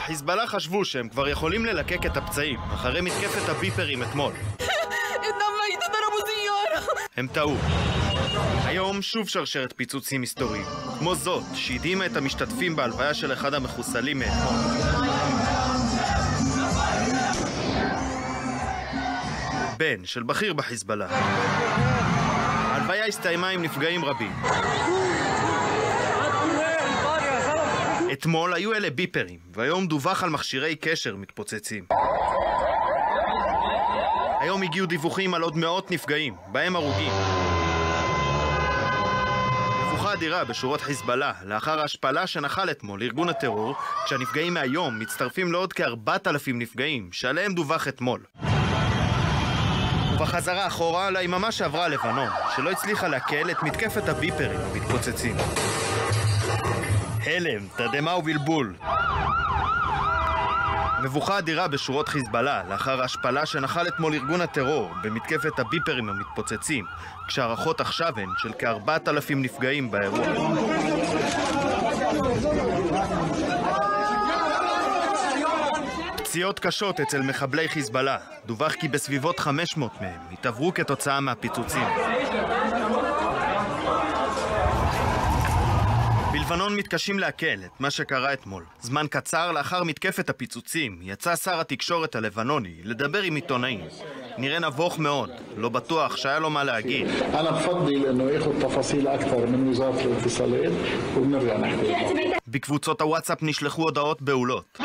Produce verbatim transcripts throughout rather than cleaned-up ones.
חיזבאללה חשבו שהם כבר יכולים ללקק את הפצעים אחרי מתקפת הביפרים אתמול. הם טעו. היום שוב שרשרת פיצוצים היסטוריים, כמו זאת שהדהימה את המשתתפים בהלוויה של אחד המחוסלים מאתמול. בן של בכיר בחיזבאללה. ההלוויה הסתיימה עם נפגעים רבים. אתמול היו אלה ביפרים, והיום דווח על מכשירי קשר מתפוצצים. היום הגיעו דיווחים על עוד מאות נפגעים, בהם הרוגים. מבוכה אדירה בשורות חיזבאללה, לאחר ההשפלה שנחל אתמול ארגון הטרור, כשהנפגעים מהיום מצטרפים לעוד כארבעת אלפים נפגעים, שעליהם דווח אתמול. ובחזרה אחורה ליממה שעברה לבנון, שלא הצליחה להקל את מתקפת הביפרים המתפוצצים. הלם, תרדמה ובלבול. מבוכה אדירה בשורות חיזבאללה לאחר ההשפלה שנחל אתמול ארגון הטרור במתקפת הביפרים המתפוצצים, כשהערכות עכשיו הן של כארבעת אלפים נפגעים באירוע. פציעות קשות אצל מחבלי חיזבאללה. דווח כי בסביבות חמש מאות מהם התעברו כתוצאה מהפיצוצים. בלבנון מתקשים להקל את מה שקרה אתמול. זמן קצר לאחר מתקפת הפיצוצים יצא שר התקשורת הלבנוני לדבר עם עיתונאים. נראה נבוך מאוד, לא בטוח שהיה לו מה להגיד. אני בفضل انه ياخذ تفاصيل اكثر من وزاره الاتصالات ونرجع نحكي. בקבוצות הוואטסאפ נשלחו הודעות בהולות.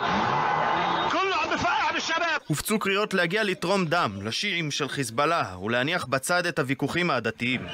הופצו קריאות להגיע לתרום דם לשיעים של חיזבאללה ולהניח בצד את הוויכוחים העדתיים.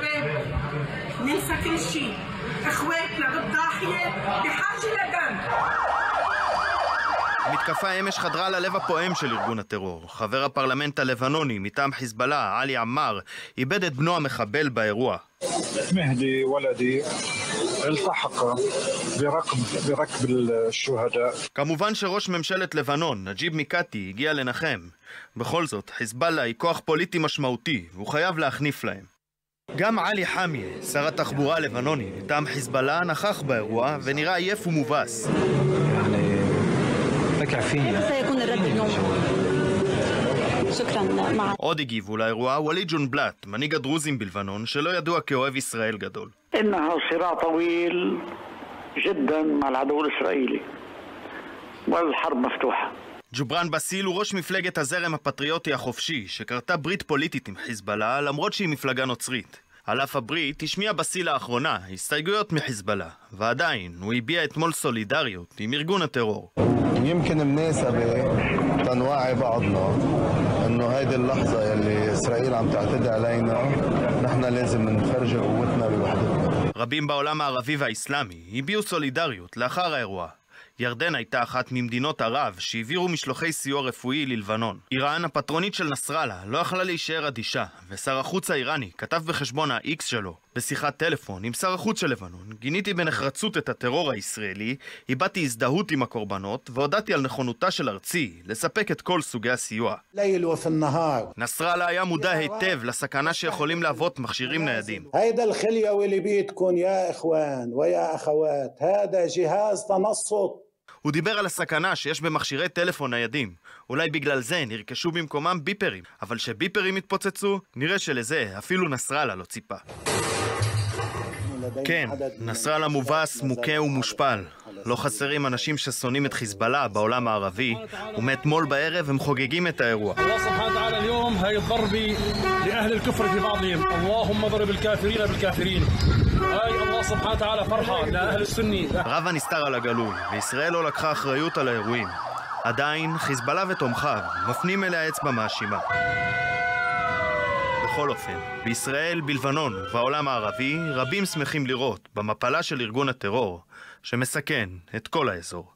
המתקפה אמש חדרה ללב הפועם של ארגון הטרור. חבר הפרלמנט הלבנוני מטעם חיזבאללה, עלי עמאר, איבד את בנו המחבל באירוע. מהדי ולדי التحق بركب بركب الشهداء. כמובן שראש ממשלת לבנון, נג'יב מיקאטי, הגיע לנחם. בכל זאת, חיזבאללה היא כוח פוליטי משמעותי, והוא חייב להחניף להם. גם עלי חמיה, שר התחבורה הלבנוני, מטעם חיזבאללה, נכח באירוע ונראה עייף ומובס. עוד הגיבו לאירוע וליד ג'ונבלט, מנהיג הדרוזים בלבנון, שלא ידוע כאוהב ישראל גדול. إنها صراع طويل جدا مع العدو الإسرائيلي والحرب مفتوحة. ג'ובראן בסיל הוא ראש מפלגת הזרם הפטריוטי החופשי, שקרתה ברית פוליטית עם חיזבאללה, למרות שהיא מפלגה נוצרית. על אף הברית השמיע בסיל לאחרונה הסתייגויות מחיזבאללה, ועדיין הוא הביע אתמול סולידריות עם ארגון הטרור. يمكن مناسبة تنوعي بعضنا انه هيدي اللحظة اللي اسرائيل عم تعتدي علينا نحن لازم نفرج قوتنا بوحدتنا. רבים בעולם הערבי והאסלאמי הביעו סולידריות לאחר האירוע. ירדן הייתה אחת ממדינות ערב שהעבירו משלוחי סיוע רפואי ללבנון. איראן, הפטרונית של נסראללה, לא יכלה להישאר אדישה, ושר החוץ האיראני כתב בחשבון ה-X שלו, בשיחת טלפון עם שר החוץ של לבנון, גיניתי בנחרצות את הטרור הישראלי, הבעתי הזדהות עם הקורבנות, והודעתי על נכונותה של ארצי לספק את כל סוגי הסיוע. נסראללה היה מודע היטב לסכנה שיכולים להוות מכשירים ניידים. هيدا الخلية واللي بيتكم يا إخوان ويا أخوات هذا جهاز تنصت. הוא דיבר על הסכנה שיש במכשירי טלפון ניידים. אולי בגלל זה נרכשו במקומם ביפרים, אבל שביפרים התפוצצו, נראה שלזה אפילו נסראללה לא ציפה. כן, נסראללה מובס, מוכה ומושפל. לא חסרים אנשים ששונאים את חיזבאללה בעולם הערבי, ומאתמול בערב הם חוגגים את האירוע. الله سبحانه وتعالى اليوم هاي الضربة لأهل الكفر في بعضهم اللهم ضرب الكافرين بالكافرين هاي الله سبحانه وتعالى فرحة لأهل السني. רב הנסתר על הגלוי, וישראל לא לקחה אחריות על האירועים. עדיין חיזבאללה ותומכיו מפנים אליה אצבע מאשימה. בכל אופן, בישראל, בלבנון ובעולם הערבי רבים שמחים לראות במפלה של ארגון הטרור שמסכן את כל האזור.